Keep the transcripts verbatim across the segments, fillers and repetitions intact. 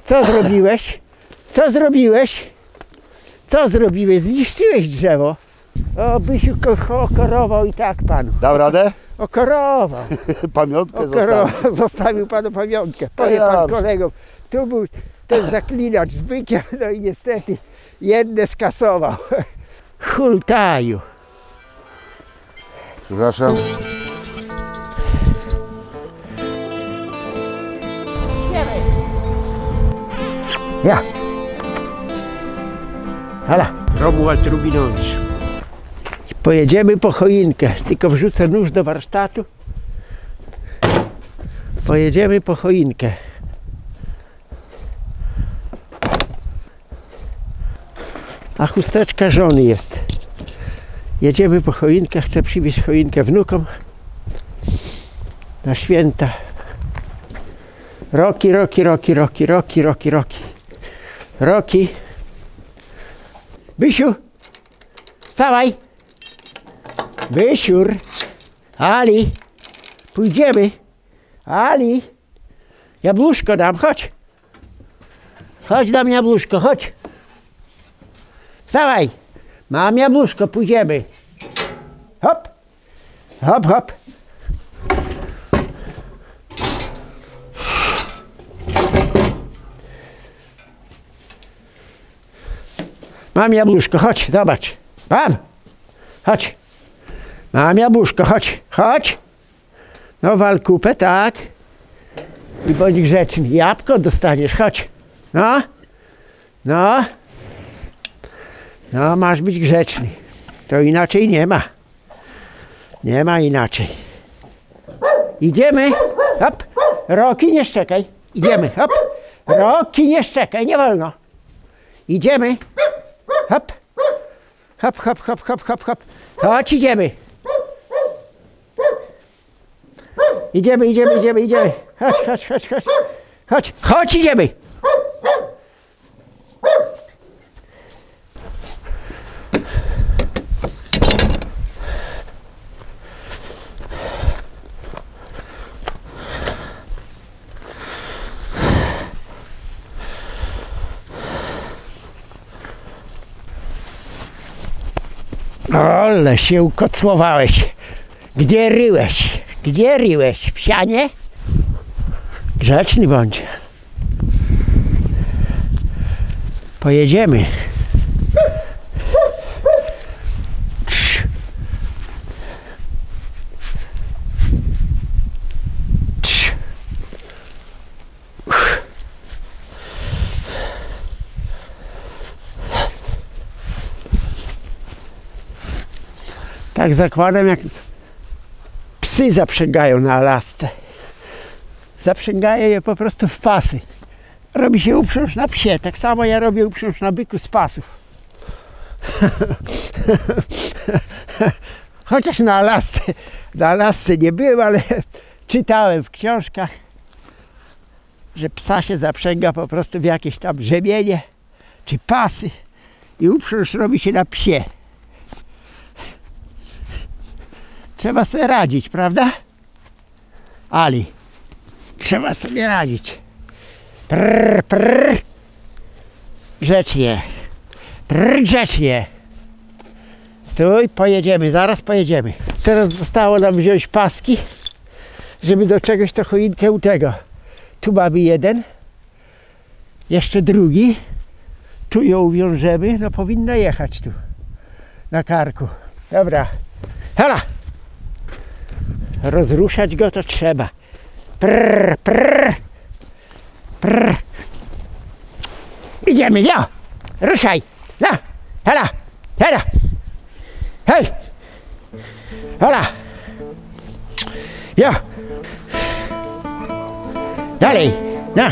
Co zrobiłeś? Co zrobiłeś? Co zrobiłeś? Zniszczyłeś drzewo. O, Bysiu okorował i tak panu. Dał radę? Okorował. Pamiątkę Okorował. zostawił. Zostawił panu pamiątkę. Powie Ja pan dobrze. kolegom. Tu był ten zaklinacz z bykiem, no i niestety jedne skasował. Hultaju. Przepraszam. Ja. Hala. Romuald Rubinowicz. Pojedziemy po choinkę, tylko wrzucę nóż do warsztatu. Pojedziemy po choinkę. A chusteczka żony jest. Jedziemy po choinkę, chcę przywieźć choinkę wnukom na święta. Roki, roki, roki, roki, roki, roki, roki. Roki. Bysiu, wstawaj. Bysiur. Ali, pójdziemy. Ali, jabłuszko dam, chodź. Chodź, dam jabłuszko, chodź. Wstawaj. Mam jabłuszko, pójdziemy. Hop, hop, hop. Mam jabłuszko, chodź, zobacz. Mam. Chodź. Mam jabłuszko, chodź, chodź. No wal kupę, tak. I bądź grzeczny. Jabłko dostaniesz, chodź. No. No. No, masz być grzeczny. To inaczej nie ma. Nie ma inaczej. Idziemy. Hop. Roki, nie szczekaj. Idziemy. Hop. Roki, nie szczekaj, nie wolno. Idziemy. Hop. Hop, hop, hop, hop, hop, hop. Chodź, idziemy. Idziemy, idziemy, idziemy, idziemy. Chodź, chodź, chodź, chodź. Chodź, chodź, idziemy. Ale się ukocłowałeś. Gdzie ryłeś? Gdzie ryłeś? W sianie? Grzeczny bądź. Pojedziemy. Trz. Trz. Tak zakładam, jak psy zaprzęgają na Alasce. Zaprzęgają je po prostu w pasy. Robi się uprząż na psie. Tak samo ja robię uprząż na byku z pasów. Chociaż na Alasce, na Alasce nie byłem, ale czytałem w książkach, że psa się zaprzęga po prostu w jakieś tam rzemienie czy pasy i uprząż robi się na psie. Trzeba sobie radzić, prawda? Ali, trzeba sobie radzić. Prr, prr. Grzecznie. Prr, grzecznie. Stój, pojedziemy, zaraz pojedziemy. Teraz zostało nam wziąć paski, żeby do czegoś to choinkę u tego. Tu mamy jeden, jeszcze drugi. Tu ją uwiążemy, no powinna jechać tu, na karku. Dobra, hala! Rozruszać go to trzeba. Prr, prr, prr. Idziemy, jo! Ruszaj! No! Hala! Hala! Hej! Hala! Jo! Dalej! No!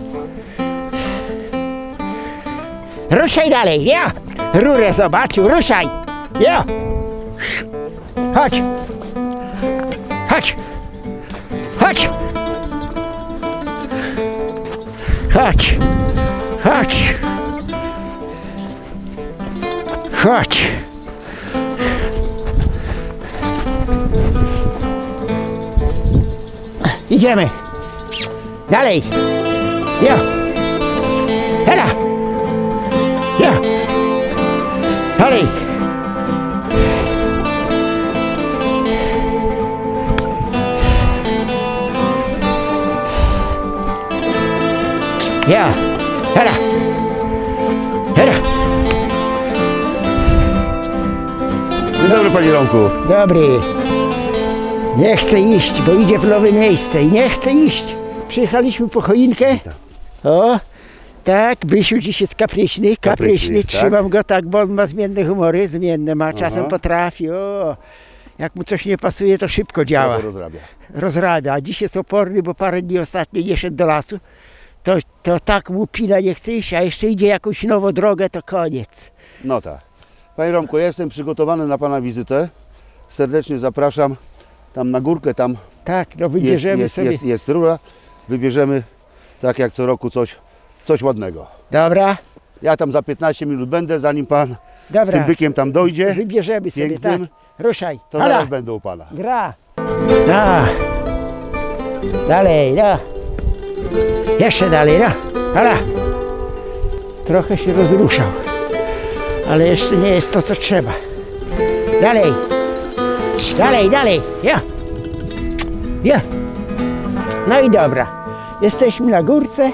Ruszaj dalej, jo! Rurę zobaczył, ruszaj! Jo! Chodź! Chodź! Chodź! Chodź! Chodź! Chodź! Idziemy! Dalej! Jo! Ja. Hera. Hera. Dzień dobry, panie Romku. Dobry. Nie chcę iść, bo idzie w nowe miejsce i nie chcę iść. Przyjechaliśmy po choinkę. O, tak, Bysiu dziś jest kapryśny, kapryśny. Kapryśny, tak? Trzymam go tak, bo on ma zmienne humory, zmienne ma, czasem Aha. potrafi. O, jak mu coś nie pasuje, to szybko działa. Trochę rozrabia. Rozrabia, a dziś jest oporny, bo parę dni ostatnio nie szedł do lasu. To, to tak mu pina nie chce iść, a jeszcze idzie jakąś nową drogę, to koniec. No tak. Panie Romku, ja jestem przygotowany na pana wizytę. Serdecznie zapraszam tam na górkę, tam Tak, no jest, wybierzemy jest, sobie. jest, jest rura. Wybierzemy tak jak co roku coś, coś ładnego. Dobra, Ja tam za piętnaście minut będę, zanim pan z dobra. tym bykiem tam dojdzie, Wybierzemy sobie, pięknym, tak. Ruszaj. to Hala, zaraz będę u pana. gra. No. Dalej, no. Jeszcze dalej, no. Hala. Trochę się rozruszał, ale jeszcze nie jest to, co trzeba. Dalej. Dalej, dalej. Ja. Ja. No i dobra. Jesteśmy na górce.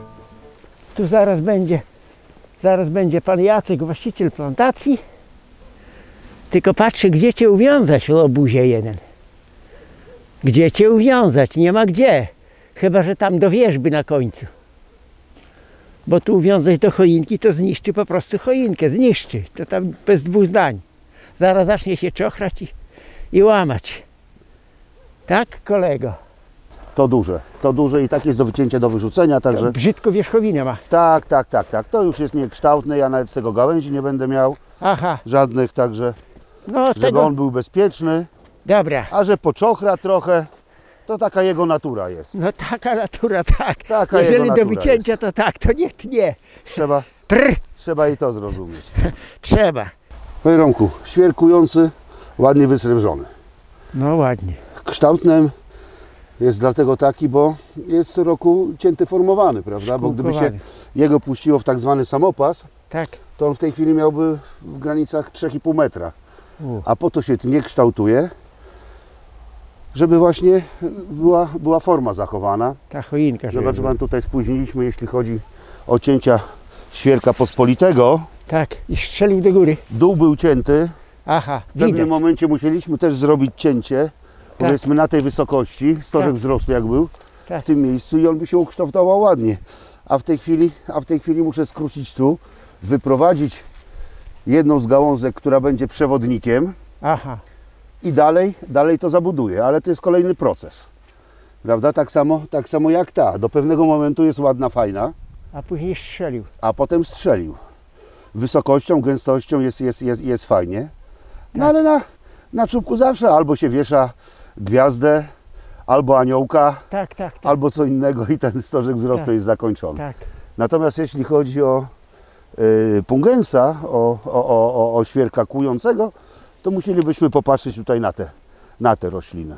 Tu zaraz będzie, zaraz będzie pan Jacek, właściciel plantacji. Tylko patrzę, gdzie cię uwiązać, łobuzie jeden. Gdzie cię uwiązać? Nie ma gdzie. Chyba że tam do wierzby na końcu. Bo tu uwiązać do choinki, to zniszczy po prostu choinkę. Zniszczy. To tam bez dwóch zdań. Zaraz zacznie się czochrać i, i łamać. Tak, kolego? To duże, to duże i tak jest do wycięcia, do wyrzucenia, To także brzydko wierzchowinę ma. tak, tak, tak, tak. To już jest niekształtne, ja nawet z tego gałęzi nie będę miał Aha. żadnych, także No żeby tego... on był bezpieczny, Dobra. a że poczochra trochę, to taka jego natura jest. No taka natura, tak. Taka Jeżeli jego do natura wycięcia, to tak, to niech tnie. Trzeba, Prr. trzeba i to zrozumieć. Trzeba. Panie Romku, świerkujący, ładnie wysrebrzony. No ładnie. Kształtnem Jest dlatego taki, bo jest co roku cięty formowany, prawda? Bo gdyby się Szkółkowany. jego puściło w tak zwany samopas, Tak. to on w tej chwili miałby w granicach trzy i pół metra. U. A po to się nie kształtuje, żeby właśnie była, była forma zachowana. Ta choinka. żeby Zobacz, była. pan tutaj spóźniliśmy, jeśli chodzi o cięcia świerka pospolitego. Tak. I strzelił do góry. Dół był cięty. Aha. W pewnym Widać. momencie musieliśmy też zrobić cięcie, powiedzmy na tej wysokości, stożek Tak. wzrostu jak był, Tak. w tym miejscu i on by się ukształtował ładnie. A w tej chwili, a w tej chwili muszę skrócić tu, wyprowadzić jedną z gałązek, która będzie przewodnikiem Aha. i dalej, dalej to zabuduję, ale to jest kolejny proces. Prawda? Tak samo, tak samo jak ta. Do pewnego momentu jest ładna, fajna, A później strzelił. a potem strzelił. Wysokością, gęstością jest, jest, jest, jest fajnie. No Tak. ale na, na czubku zawsze albo się wiesza gwiazdę, albo aniołka, Tak, tak, tak. albo co innego i ten stożek wzrostu Tak. jest zakończony. Tak. Natomiast jeśli chodzi o y, pungensa, o, o, o, o, o świerka kłującego, to musielibyśmy popatrzeć tutaj na te, na te rośliny.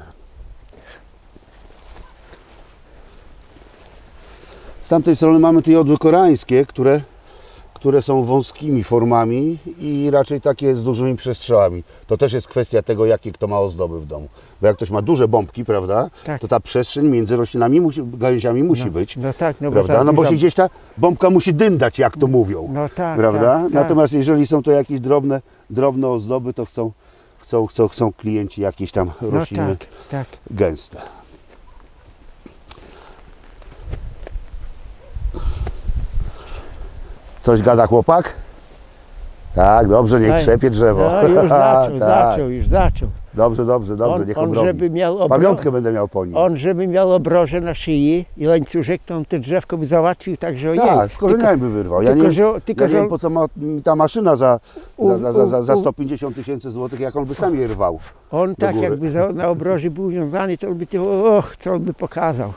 Z tamtej strony mamy te jodły koreańskie, które, które są wąskimi formami i raczej takie z dużymi przestrzałami. To też jest kwestia tego, jakie kto ma ozdoby w domu. Bo jak ktoś ma duże bombki, prawda, Tak. to ta przestrzeń między roślinami, musi, gałęziami musi No, być. no tak, no bo Prawda? tak, No bo duża- się gdzieś ta bombka musi dyndać, jak to mówią. No tak, Prawda? tak, tak. Natomiast jeżeli są to jakieś drobne, drobne ozdoby, to chcą, chcą, chcą, chcą klienci jakieś tam No rośliny tak, tak. gęste. Coś gada chłopak? Tak, dobrze, niech Tak. krzepie drzewo. No już zaczął, Tak. zaczął, już zaczął. Dobrze, dobrze, dobrze, On, niech on obroni. żeby miał obro... Pamiątkę będę miał po nim. On żeby miał obroże na szyi i łańcuszek, to on to drzewko by załatwił tak, że ojej. Tak, z korzeniami by wyrwał. Ja tylko, nie, że- tylko, ja nie że- wiem, po co ma mi ta maszyna za, U- za, za, za, za u- sto pięćdziesiąt tysięcy złotych, jak on by sam je rwał. On tak góry. jakby za, na obroży był wiązany, to on by to, och, co on by pokazał.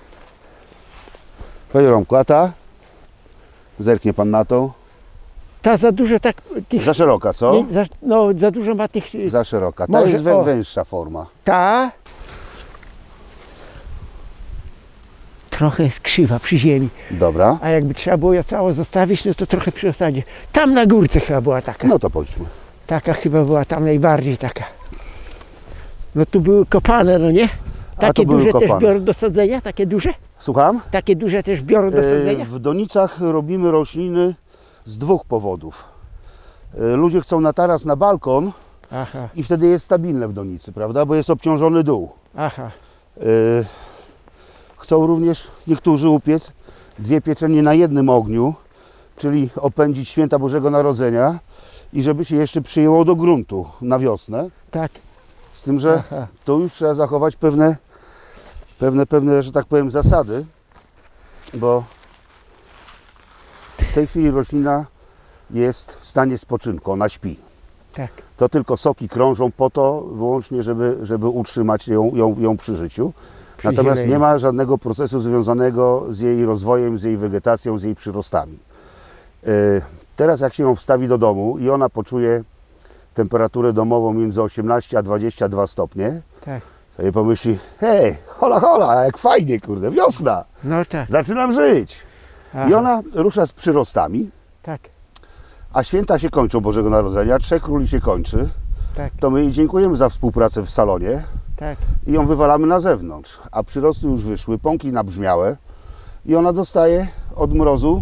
Panie Romku, a ta? Zerknie pan na tą. Ta za dużo tak tych... Za szeroka, co? nie, za, no za dużo ma tych... Za szeroka. Ta Może- jest wę, o. węższa forma. Ta... Trochę jest krzywa przy ziemi, Dobra. a jakby trzeba było ją całą zostawić, no to trochę przy osadzie. Tam na górce chyba była taka. No to pójdźmy. Taka chyba była tam najbardziej taka. No tu były kopane, no nie? Takie to były duże też kopane. biorą do sadzenia? Takie duże? Słucham? Takie duże też biorą do E, sadzenia? W donicach robimy rośliny z dwóch powodów. E, Ludzie chcą na taras, na balkon Aha, i wtedy jest stabilne w donicy, prawda? Bo jest obciążony dół. aha. E, Chcą również niektórzy upiec dwie pieczenie na jednym ogniu, czyli opędzić święta Bożego Narodzenia i żeby się jeszcze przyjęło do gruntu na wiosnę. Tak. Z tym, że Aha. to już trzeba zachować pewne, pewne, pewne, że tak powiem, zasady, bo w tej chwili roślina jest w stanie spoczynku, ona śpi. Tak. To tylko soki krążą po to wyłącznie, żeby, żeby utrzymać ją, ją, ją przy życiu. Przy Natomiast zieleni. nie ma żadnego procesu związanego z jej rozwojem, z jej wegetacją, z jej przyrostami. Yy, Teraz jak się ją wstawi do domu i ona poczuje temperaturę domową między osiemnaście a dwadzieścia dwa stopnie, Tak. sobie pomyśli, hej, hola, hola, jak fajnie, kurde, wiosna, No tak. zaczynam żyć. Aha. I ona rusza z przyrostami, Tak. a święta się kończą Bożego Narodzenia, Trzech Króli się kończy, Tak. to my jej dziękujemy za współpracę w salonie Tak. i ją wywalamy na zewnątrz, a przyrosty już wyszły, pąki nabrzmiałe i ona dostaje od mrozu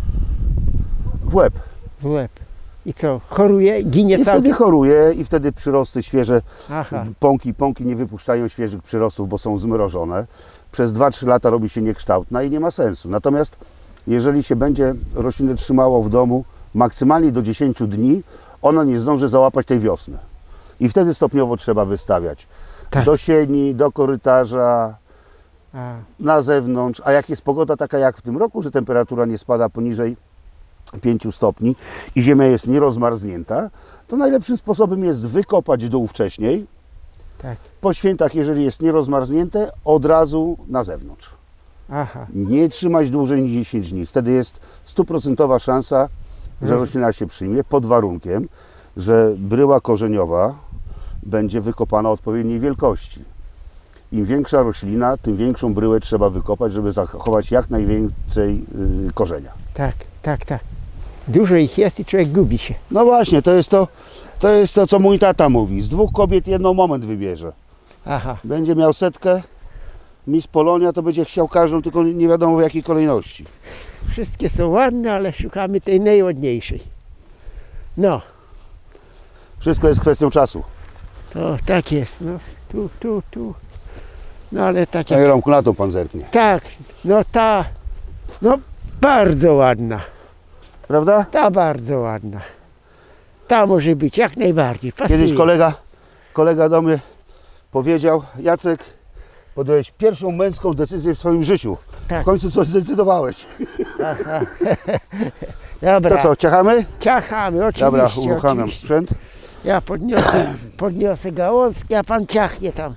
w łeb. W łeb. I co? Choruje? Ginie I całkiem? wtedy choruje i wtedy przyrosty świeże, Aha. pąki, pąki nie wypuszczają świeżych przyrostów, bo są zmrożone. Przez dwa trzy lata robi się niekształtna i nie ma sensu. Natomiast jeżeli się będzie roślinę trzymało w domu maksymalnie do dziesięciu dni, ona nie zdąży załapać tej wiosny. I wtedy stopniowo trzeba wystawiać. Tak. Do sieni, do korytarza, A. na zewnątrz. A jak jest pogoda taka jak w tym roku, że temperatura nie spada poniżej pięciu stopni i ziemia jest nierozmarznięta, to najlepszym sposobem jest wykopać dół wcześniej. Tak. Po świętach, jeżeli jest nierozmarznięte, od razu na zewnątrz. Aha. Nie trzymać dłużej niż dziesięć dni. Wtedy jest stuprocentowa szansa, że Roz- roślina się przyjmie, pod warunkiem, że bryła korzeniowa będzie wykopana odpowiedniej wielkości. Im większa roślina, tym większą bryłę trzeba wykopać, żeby zachować jak najwięcej yy, korzenia. Tak. Tak. Tak. Dużo ich jest i człowiek gubi się. No właśnie, to jest to, to jest to, co mój tata mówi. Z dwóch kobiet jedną moment wybierze. Aha. Będzie miał setkę, Miss Polonia, to będzie chciał każdą, tylko nie wiadomo w jakiej kolejności. Wszystkie są ładne, ale szukamy tej najładniejszej. No. Wszystko jest kwestią czasu. To tak jest. No. Tu, tu, tu. No ale tak Panie jak... Romku, na to pan zerknie. Tak. No ta... No bardzo ładna. Prawda? Ta bardzo ładna. Ta może być jak najbardziej. Pasuje. Kiedyś kolega, kolega do mnie powiedział, Jacek, podjąłeś pierwszą męską decyzję w swoim życiu. Tak. W końcu coś zdecydowałeś. Aha. Dobra. To co, ciachamy? Ciachamy, oczywiście. Dobra, uruchamiam oczywiście. sprzęt. Ja podniosę, podniosę gałązki, a pan ciachnie tam.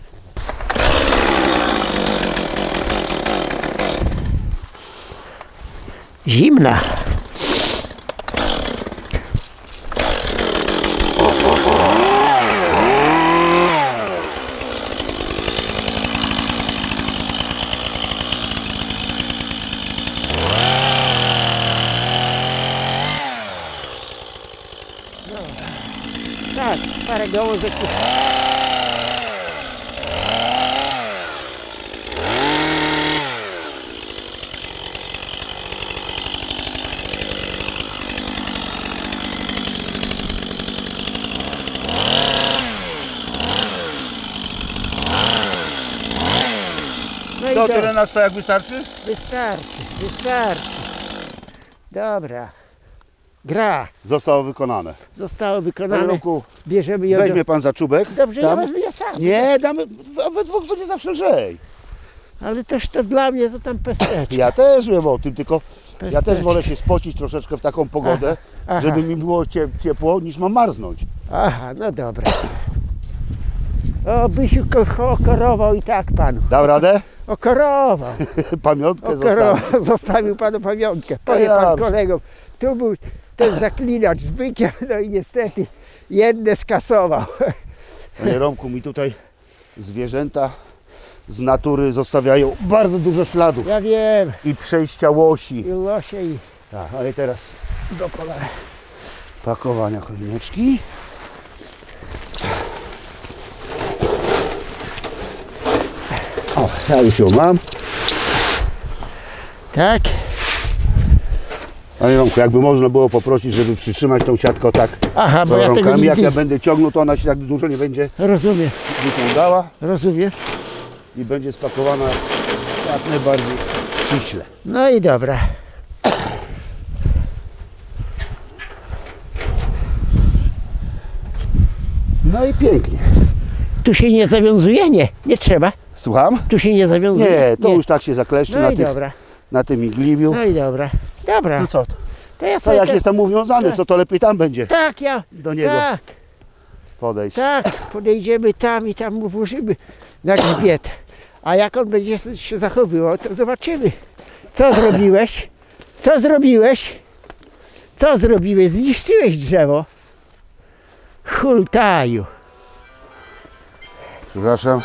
Zimna. Tak, parę gałązek. tu- No i To do, tyle nas to jak wystarczy? wystarczy, wystarczy. Dobra. Gra Zostało wykonane. zostało Panie wykonane. Romku, Bierzemy ją do... weźmie pan za czubek. Dobrze, ja tam. wezmę ja sam. Nie, damy, a we dwóch będzie zawsze lżej. Ale też to dla mnie to tam pesteczka. Ja też wiem o tym, tylko ja Pesteczka. też wolę się spocić troszeczkę w taką pogodę, Aha. żeby mi było cie, ciepło, niż mam marznąć. Aha, no dobra. O, Bysiu ko- okorował i tak panu. Dał radę? Okorował. Pamiątkę zostawię. Okorował. Zostawił panu pamiątkę. Powie ja pan dobrze. kolegom. Tu był ten zaklinacz z bykiem, no i niestety jedne skasował. Panie Romku, mi tutaj zwierzęta z natury zostawiają bardzo dużo śladów Ja wiem. i przejścia łosi. I losie i... Tak, ale teraz do kolei pakowania choineczki. Ja już ją mam. Tak. Panie Romku, jakby można było poprosić, żeby przytrzymać tą siatkę tak. Aha, bo ja tego rąkami. nie Jak ja widzę. będę ciągnął, to ona się tak dużo nie będzie Rozumiem, wyciągała rozumiem. i będzie spakowana jak najbardziej ściśle. No i dobra. No i pięknie. Tu się nie zawiązuje? Nie, nie trzeba. Słucham? Tu się nie zawiązuje? Nie, to już tak się zakleszczy No na, i tych, dobra, na tym igliwiu. no i dobra. Dobra, No co? to ja To sobie... jak te- jest tam uwiązany, tak. co to lepiej tam będzie Tak, ja... do niego Tak, podejść. tak, podejdziemy tam i tam mu włożymy na grzbiet. A jak on będzie się zachowywał, to zobaczymy. Co zrobiłeś? Co zrobiłeś? Co zrobiłeś? Zniszczyłeś drzewo. Hultaju. Przepraszam.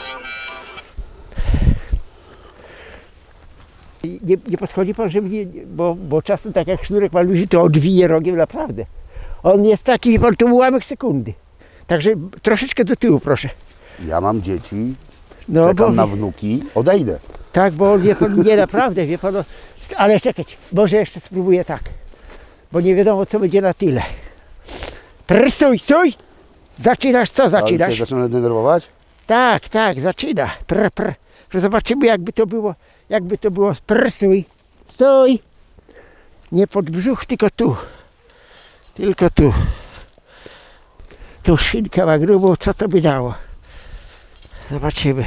Nie, nie podchodzi pan, żeby nie, bo, bo czasem tak jak sznurek ma ludzi, to odwije rogiem naprawdę. On jest taki, wie pan, to ułamek sekundy. Także troszeczkę do tyłu, proszę. Ja mam dzieci, No czekam bo na wnuki, odejdę. tak, bo wie pan, nie naprawdę, wie pan, no, ale czekać, może jeszcze spróbuję tak, bo nie wiadomo co będzie na tyle. Prr, stój, stój! Zaczynasz, co Ale zaczynasz? się zaczyna denerwować? Tak, tak, zaczyna. Prr, prr. Że zobaczymy jakby to było, jakby to było. Prr, stój, stój. Nie pod brzuch, tylko tu. Tylko tu. Tu szynka ma grubą, co to by dało? Zobaczymy.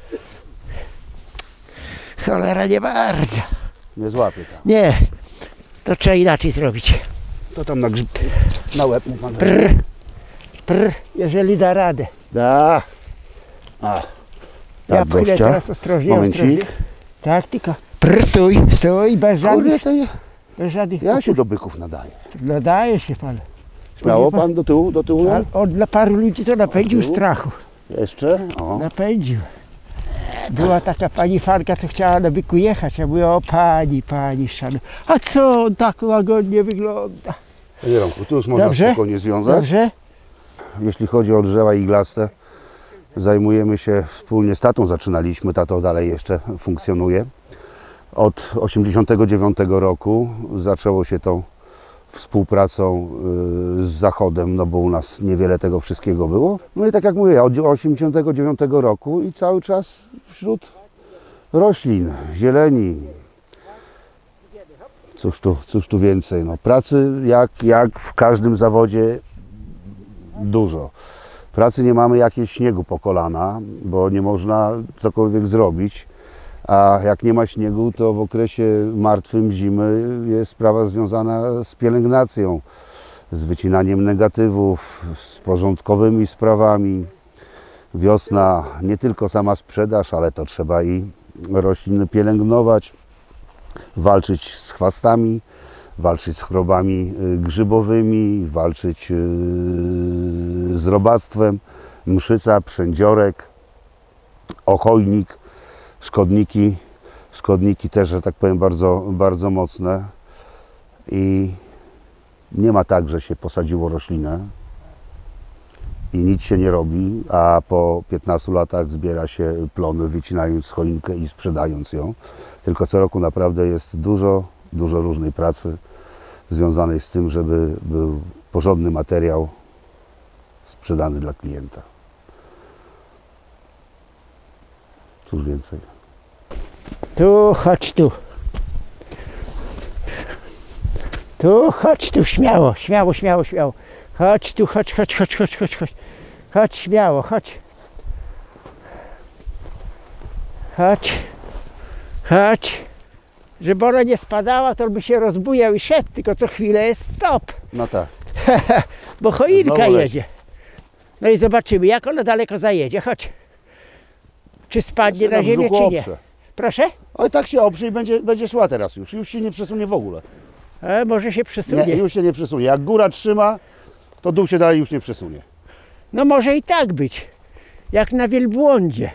Cholera, nie bardzo. Nie złapię tam. Nie, to trzeba inaczej zrobić. To tam na, grzyb, na łeb mu pan. Prr, prr, jeżeli da radę. Da. A. Ja Tak, pójdę gościa. teraz ostrożnie, Momencik. ostrożnie. Tak, tylko prr, stój, stój, bez Kurde, żadnych, to ja, bez żadnych. ja się do byków nadaję. Nadaje się pan. Śmiało Powie pan do tyłu, do tyłu? pan, on dla paru ludzi to napędził tyłu? strachu. Jeszcze? O. Napędził. Była taka pani Fanka, co chciała na byku jechać. Ja mówię, o pani, pani szanu. A co on tak łagodnie wygląda? Panie Romku, tu już można Dobrze? spokojnie związać. Dobrze? Jeśli chodzi o drzewa iglaste, zajmujemy się wspólnie z tatą, zaczynaliśmy, tato dalej jeszcze funkcjonuje. Od osiemdziesiątego dziewiątego roku zaczęło się tą współpracą y, z Zachodem, no bo u nas niewiele tego wszystkiego było. No i tak jak mówię, od osiemdziesiątego dziewiątego roku i cały czas wśród roślin, zieleni. Cóż tu, cóż tu więcej, no pracy jak, jak w każdym zawodzie dużo. Pracy nie mamy jakiegoś śniegu po kolana, bo nie można cokolwiek zrobić. A jak nie ma śniegu, to w okresie martwym zimy jest sprawa związana z pielęgnacją, z wycinaniem negatywów, z porządkowymi sprawami. Wiosna, nie tylko sama sprzedaż, ale to trzeba i rośliny pielęgnować, walczyć z chwastami, walczyć z chorobami grzybowymi, walczyć z robactwem, mszyca, przędziorek, ochojnik, szkodniki, szkodniki też, że tak powiem, bardzo, bardzo mocne i nie ma tak, że się posadziło roślinę i nic się nie robi, a po piętnastu latach zbiera się plony, wycinając choinkę i sprzedając ją. Tylko co roku naprawdę jest dużo, dużo różnej pracy związanej z tym, żeby był porządny materiał sprzedany dla klienta. Cóż więcej. Tu, chodź tu. Tu, chodź tu, śmiało, śmiało, śmiało, śmiało. Chodź tu, chodź, chodź, chodź, chodź, chodź, chodź. Chodź, śmiało, chodź. Chodź. Chodź. Żeby ona nie spadała, to by się rozbujał i szedł, tylko co chwilę jest stop. No tak. Bo choinka Znowu leci. jedzie. No i zobaczymy, jak ona daleko zajedzie. Chodź. Czy spadnie na ziemię, czy nie? Proszę? Oj, tak się oprze i będzie, będzie szła teraz już. Już się nie przesunie w ogóle. A może się przesunie. Nie, już się nie przesunie. Jak góra trzyma, to dół się dalej już nie przesunie. No może i tak być. Jak na wielbłądzie.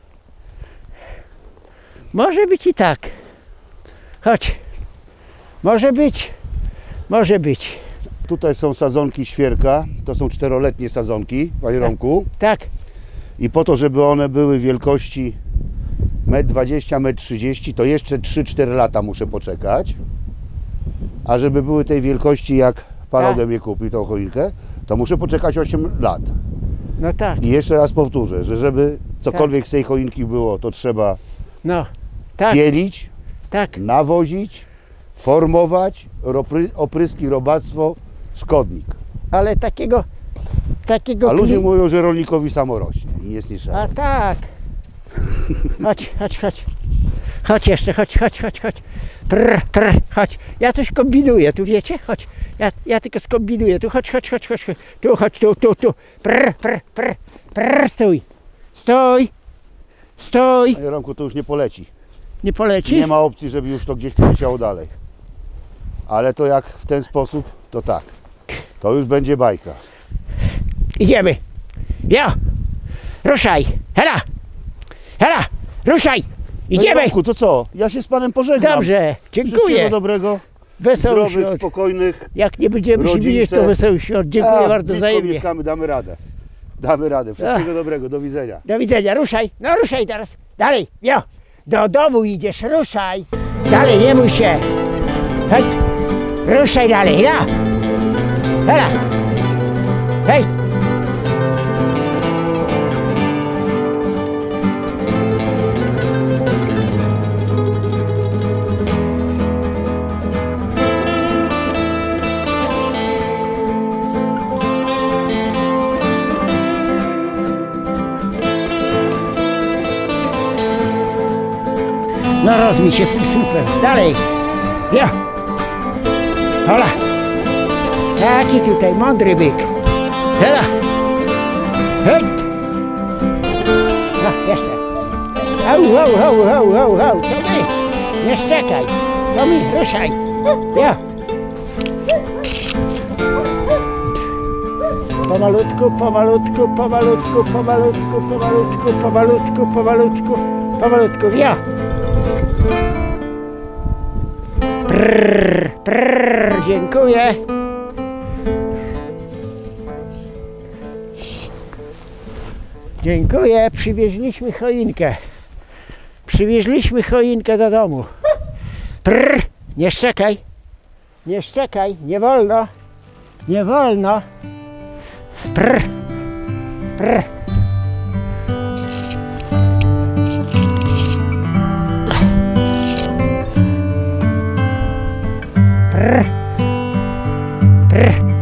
Może być i tak. Chodź. Może być. Może być. Tutaj są sadzonki świerka. To są czteroletnie sadzonki, panie Romku. Tak. I po to, żeby one były wielkości metr dwadzieścia, metr trzydzieści, to jeszcze trzy cztery lata muszę poczekać. A żeby były tej wielkości, jak pan Tak. ode mnie kupi tą choinkę, to muszę poczekać osiem lat. No tak, I jeszcze raz powtórzę, że żeby cokolwiek z tej choinki było, to trzeba no, tak, pielić, tak. nawozić, formować, ropry, opryski, robactwo, szkodnik. Ale takiego, takiego A ludzie kli- mówią, że rolnikowi samo rośnie i nie słyszałem. A tak. Chodź, chodź, chodź. Chodź jeszcze, chodź, chodź, chodź, chodź. Prr, prr, chodź. Ja coś kombinuję, tu wiecie? Chodź. Ja, ja tylko skombinuję. Tu chodź, chodź, chodź, chodź. chodź. Tu chodź, tu, tu, tu. Prr, prr, prr, prr, stój. Stój. Stój. Panie Romku, to już nie poleci. Nie poleci? Nie ma opcji, żeby już to gdzieś poleciało dalej. Ale to jak w ten sposób, to tak. To już będzie bajka. Idziemy. Jo. Ruszaj. Hela. Hela. Ruszaj. Panie Idziemy. Romku, to co? Ja się z panem pożegnam. Dobrze. Wszystkiego Dziękuję. dobrego, Wesołych zdrowych, świąt. spokojnych. Jak nie będziemy się Rodzince. widzieć, to wesołych świąt. Dziękuję A, bardzo blisko wzajemnie. mieszkamy, damy radę. Damy radę. Wszystkiego dobrego, do widzenia. Do widzenia, ruszaj. No ruszaj teraz. Dalej, jo. Do domu idziesz, ruszaj. Dalej, nie bój się. Hej. Ruszaj dalej, no. Hela. Hej. No rozmij się z tym słupem. Dalej. Jo. Hola. Taki tutaj mądry byk. Hela. Hej. No, jeszcze. Au, au, au, au, au, au. To my. Nie szczekaj. To my. Ruszaj. Jo. Pomalutku, pomalutku, pomalutku, pomalutku, pomalutku, pomalutku, pomalutku, pomalutku. Jo. Prrr, prrr, dziękuję. Dziękuję, przywieźliśmy choinkę. Przywieźliśmy choinkę do domu. Prrr, nie szczekaj. Nie szczekaj, nie wolno. Nie wolno. Prrr, prrr. Prr. Prr.